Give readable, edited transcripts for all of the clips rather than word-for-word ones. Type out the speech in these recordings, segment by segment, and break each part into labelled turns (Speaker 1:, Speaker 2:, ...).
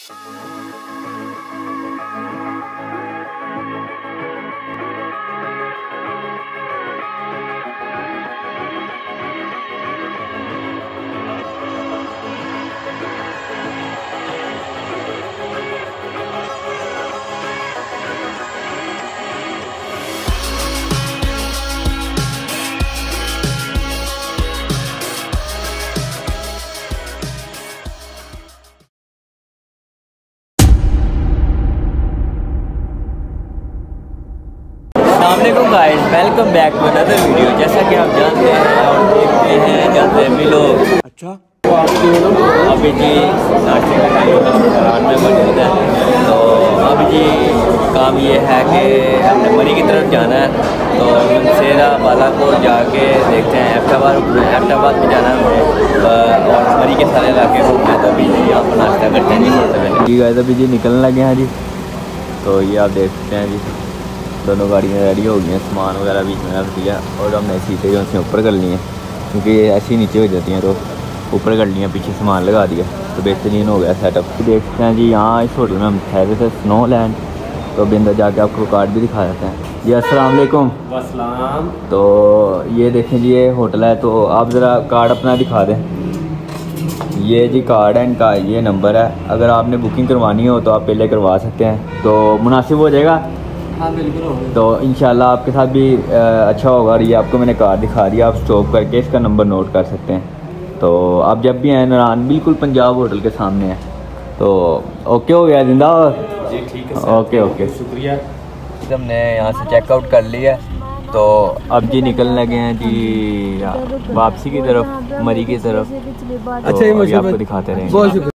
Speaker 1: अस्सलामुअलैकुम guys, welcome back to another video. जैसा कि आप जानते हैं और देखते हैं जाते हैं भी लोग। अच्छा अभी जी नाश्ते का टाइम में मौजूद है। तो अभी जी काम ये है कि हमने मरी की तरफ जाना है। तो सेरा बालाकोट जाके देखते हैं एबटाबाद में जाना है और मरी के सारे इलाके घूमना है। तो अभी यहाँ पर नाश्ता करते हैं जी गाइस। अभी जी निकलने लगे हैं जी। तो ये आप देख सकते हैं जी, दोनों गाड़ियाँ रेडी हो गई हैं, सामान वगैरह बीच में रख दिया और हमने सीटें जो से ऊपर कर ली हैं क्योंकि ये ऐसी नीचे हो जाती हैं, तो ऊपर कर लिया, पीछे सामान लगा दिया। तो बेहतरीन हो गया सेटअप। देखते हैं जी यहाँ इस होटल में हम ठहरे थे स्नो लैंड। तो अभी अंदर जाके आपको कार्ड भी दिखा देते हैं जी। अस्सलाम वालेकुम।
Speaker 2: अस्सलाम।
Speaker 1: तो ये देखें जी, ये होटल है। तो आप ज़रा कार्ड अपना दिखा दें। ये जी कार्ड है इनका, ये नंबर है। अगर आपने बुकिंग करवानी हो तो आप पहले करवा सकते हैं, तो मुनासिब हो जाएगा।
Speaker 2: हाँ बिल्कुल होगा।
Speaker 1: तो इंशाल्लाह आपके साथ भी अच्छा होगा। और ये आपको मैंने कार्ड दिखा दिया, आप स्टॉप करके इसका नंबर नोट कर सकते हैं। तो आप जब भी आए नारायण बिल्कुल पंजाब होटल के सामने है। तो ओके हो गया जिंदा
Speaker 2: जी, ठीक है।
Speaker 1: ओके
Speaker 2: शुक्रिया।
Speaker 1: हमने यहाँ से चेकआउट कर लिया। तो अब जी निकलने लगे हैं जी वापसी की तरफ, मरी की तरफ।
Speaker 2: अच्छा,
Speaker 1: तो
Speaker 2: ये
Speaker 1: अभी आपको दिखाते रहेंगे।
Speaker 2: बहुत शुक्रिया।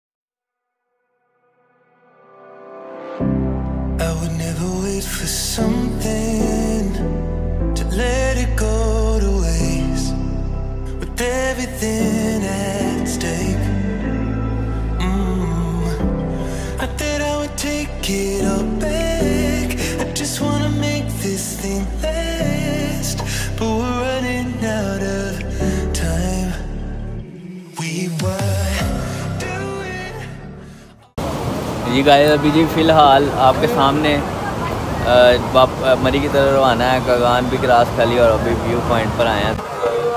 Speaker 3: Something to let it go to waste with everything at stake. I thought I would take it all back. I just wanna make this thing last, but we're running out of time. We were doing
Speaker 1: जी guys, अभी जी फ़िलहाल आपके सामने मरी की तरफ रवाना है। कगान भी क्रॉस कर लिया और अभी व्यू पॉइंट पर आए हैं।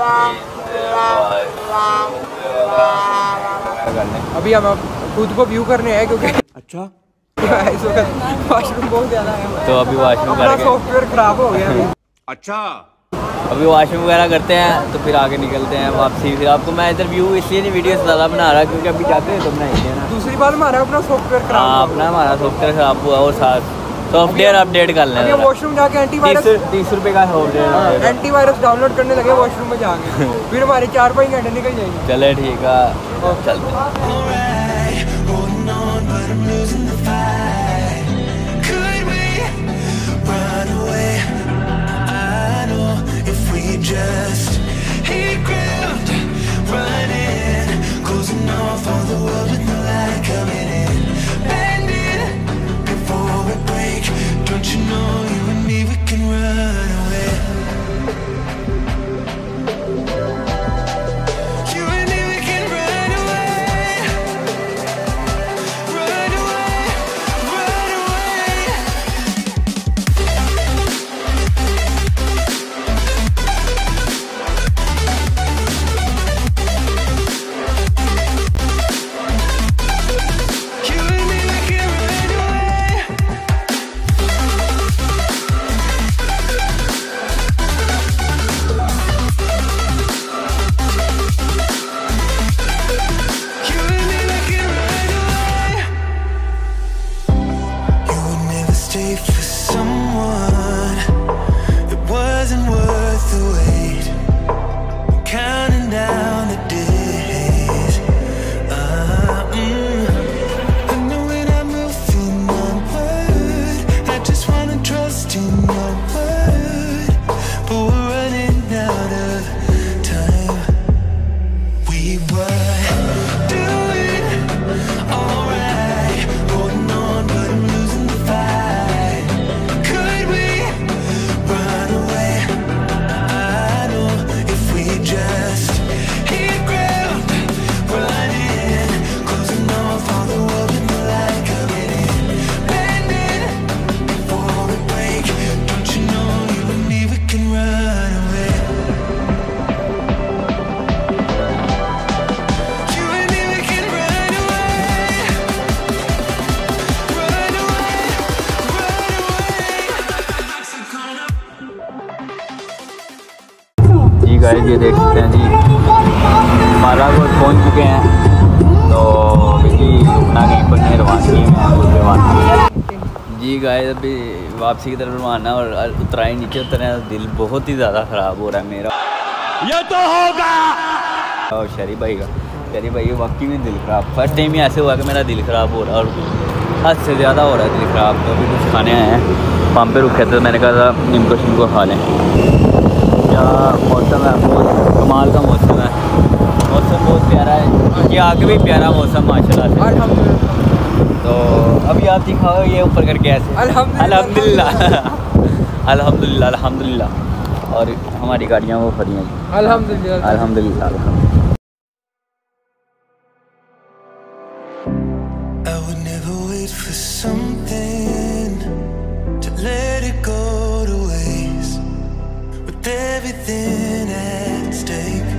Speaker 2: अभी हम खुद को व्यू करने आए क्योंकि
Speaker 1: अच्छा
Speaker 2: इस वक्त वॉशरूम बहुत ज़्यादा है।
Speaker 1: तो अभी वॉशरूम करके
Speaker 2: सॉफ्टवेयर खराब हो गया अभी।
Speaker 1: अच्छा अभी वॉशरूम वगैरह करते हैं तो फिर आगे निकलते हैं वापसी। फिर आपको मैं इधर व्यू इसलिए नहीं वीडियो ज़्यादा बना रहा क्योंकि अभी जाते हैं तो बनाएंगे ना।
Speaker 2: दूसरी बार हमारा अपना सॉफ्टवेयर खराब।
Speaker 1: हाँ, अपना हमारा सॉफ्टवेयर ख़राब हुआ और साथ सॉफ्टवेयर अपडेट कर लें।
Speaker 2: वॉशरूम जाके एंटीवायरस
Speaker 1: 30 रुपये का सॉफ्टवेयर
Speaker 2: एंटीवायरस डाउनलोड करने लगे वॉशरूम में जाके। फिर हमारे 4-5 घंटे निकल जाएंगे।
Speaker 1: चले ठीक है, चलते हैं।
Speaker 3: alright, holding on, but I'm losing the fight. Could we run away? I know if we just hit ground, running, closing off all the world with no light coming in, bending before we break. Don't you know you and me, we can run away. You and me, we can run away.
Speaker 1: Guys ये देख सकते हैं जी बालाकोट पहुंच चुके हैं। तो अभी रुकना कहीं पर नहीं, रवानगी में जी गाइस अभी वापसी की तरफ रवाना और उतराई नीचे उतरे हैं। दिल बहुत ही ज़्यादा ख़राब हो रहा है मेरा। ये तो होगा और शरीफ भाई का, शरीफ भाई वाकई में दिल ख़राब। फर्स्ट टाइम ही ऐसे हुआ कि मेरा दिल ख़राब हो रहा है और हद से ज़्यादा हो रहा है दिल ख़राब। तो अभी कुछ खाने आए हैं, पंप पे रुके थे, मैंने कहा था निम्को शिमको खा लें। क्या मौसम है, बहुत कमाल का मौसम है, मौसम बहुत प्यारा है। ये आगे भी प्यारा मौसम माशाल्लाह से। तो अभी आप दिखाओ ये ऊपर करके ऐसे अल्हम्दुलिल्लाह अल्हम्दुलिल्लाह अल्हम्दुलिल्लाह। और हमारी गाड़ियाँ वो खड़ी हैं
Speaker 2: अल्हम्दुलिल्लाह
Speaker 1: अल्हम्दुलिल्लाह।
Speaker 3: I would never wait for something to let it go to waste with everything at stake.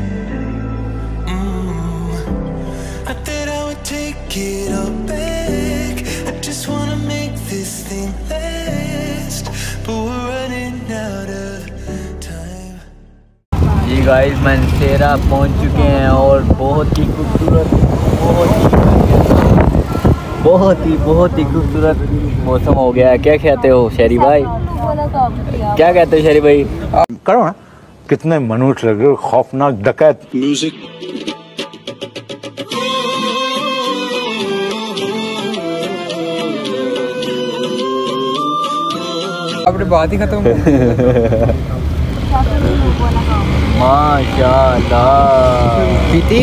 Speaker 3: I thought I would take it all back. I just wanna make this thing last, but we're running out of time.
Speaker 1: जी guys Mansehra पहुंच चुके हैं और बहुत ही खूबसूरत, बहुत ही खूबसूरत मौसम हो गया है। क्या कहते हो शेरी भाई, क्या कहते हो शेरी भाई?
Speaker 4: करो ना, कितने मनुष्य लग रहे हो, खौफनाक डकैत।
Speaker 2: अपनी बात ही खत्म हो गई।
Speaker 1: माशाल्लाह
Speaker 2: पीती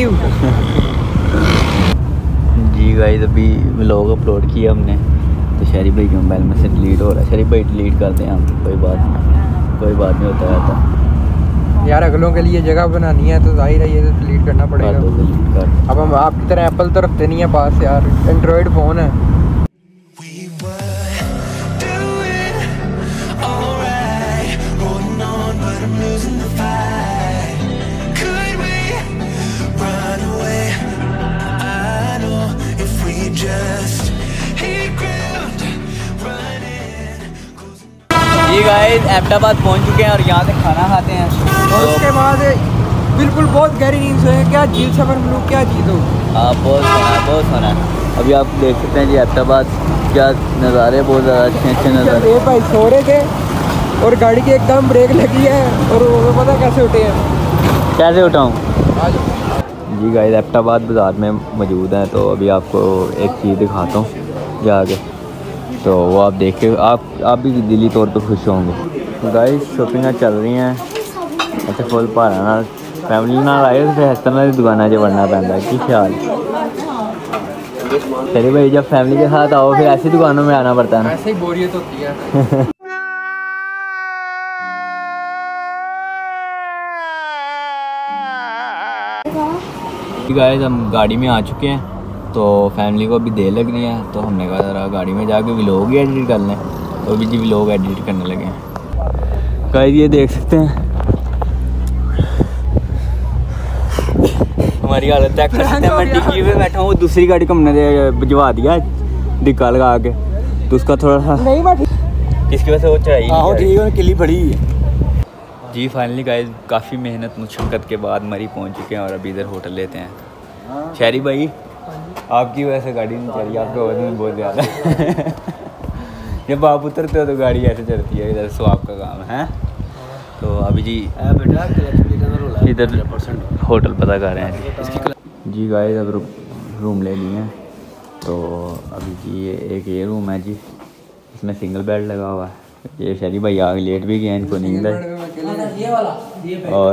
Speaker 1: जी गाइस अभी व्लॉग अपलोड किया हमने, तो शरीफ भाई के मोबाइल में से डिलीट हो रहा है। शरीफ भाई डिलीट कर दें हम, कोई बात नहीं होता रहता
Speaker 2: यार। अगलों के लिए जगह बनानी है तो जाहिर है ये तो डिलीट करना पड़ेगा।
Speaker 1: डिलीट कर।
Speaker 2: अब हम आपकी तरह एप्पल तो रखते नहीं है पास यार, एंड्रॉयड फ़ोन है।
Speaker 3: We were doing alright, holding on, but I'm losing the fight. Could we run away? I know if we just hit ground, running.
Speaker 1: जी गाइस अहमदाबाद पहुंच चुके हैं और यहाँ से खाना खाते हैं।
Speaker 2: और उसके बाद बिल्कुल बहुत गहरी नींद सोए। क्या झील सफर में क्या झील हो।
Speaker 1: हाँ बहुत सोना है। अभी आप देख सकते हैं जी अहमदाबाद क्या नज़ारे, बहुत ज़्यादा अच्छे नज़ारे।
Speaker 2: ये भाई सो रहे थे और गाड़ी की एकदम ब्रेक लगी है और वो पता कैसे उठे हैं।
Speaker 1: कैसे उठाऊँ? जी गाइस अहमदाबाद बाज़ार में मौजूद हैं, तो अभी आपको एक चीज़ दिखाता हूँ जाके, तो वो आप देख के आप भी दिली तौर पे खुश होंगे। गाइस शॉपिंग चल रही हैं अच्छा फुल भारा ना, फैमिली ना आए तो फिर इस तरह की दुकाना 'च वड़ना पैंदा है। की ख्याल चलिए भाई, जब फैमिली के साथ आओ फिर ऐसी दुकानों में आना पड़ता है ना।
Speaker 2: ऐसे ही बोरियत होती है।
Speaker 1: गाइस हम गाड़ी में आ चुके हैं, तो फैमिली को अभी देर लग रही है, तो हमने कहा ज़रा गाड़ी में जाके व्लॉग ही एडिट कर लें, तो अभी जी व्लॉग एडिट करने लगे हैं। गाइस ये देख सकते हैं हमारी हालत देख सकते हैं। मैं डिक्की में बैठा हूँ, दूसरी गाड़ी को हमने भिजवा दिया डिक्का लगा के, तो उसका थोड़ा सा इसकी वजह से वो चढ़ाई ठीक है, किली बड़ी है जी। फाइनली गाइस काफ़ी मेहनत मुशक्क़त के बाद मरी पहुँच चुके हैं और अभी इधर होटल लेते हैं। शहरी भाई आपकी वजह से गाड़ी नहीं चली, आपके वजह में बहुत ज़्यादा जब आप उतरते हो तो गाड़ी ऐसे चलती है, इधर सो आपका काम है। तो अभी जी इधर होटल पता कर रहे हैं जी गाइस, अब रूम ले लिए हैं। तो अभी जी ये रूम है जी, इसमें सिंगल बेड लगा हुआ है। ये शरीफ भाई आगे लेट भी गए, इनको नींद है। और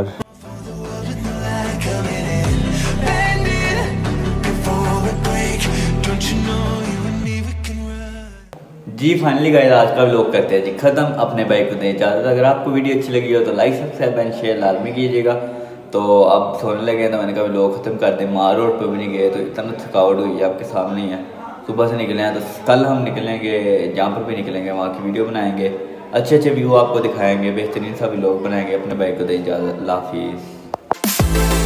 Speaker 1: जी फाइनली गाइस आज का व्लॉग करते हैं जी ख़त्म। अपने भाई को दें इजाज़त। अगर आपको वीडियो अच्छी लगी हो तो लाइक सब्सक्राइब एंड शेयर लाजमी कीजिएगा। तो अब सोने लगे तो मैंने कहा व्लॉग ख़त्म कर दें। मार रोड पर भी नहीं गए तो इतना थकावट हुई है, आपके सामने ही है। सुबह से निकले हैं तो कल हम निकलेंगे, जहाँ पर भी निकलेंगे वहाँ की वीडियो बनाएंगे, अच्छे व्यू आपको दिखाएंगे, बेहतरीन सा व्लॉग बनाएंगे। अपने भाई को दें इजाज़त। अल्लाह हाफिज़।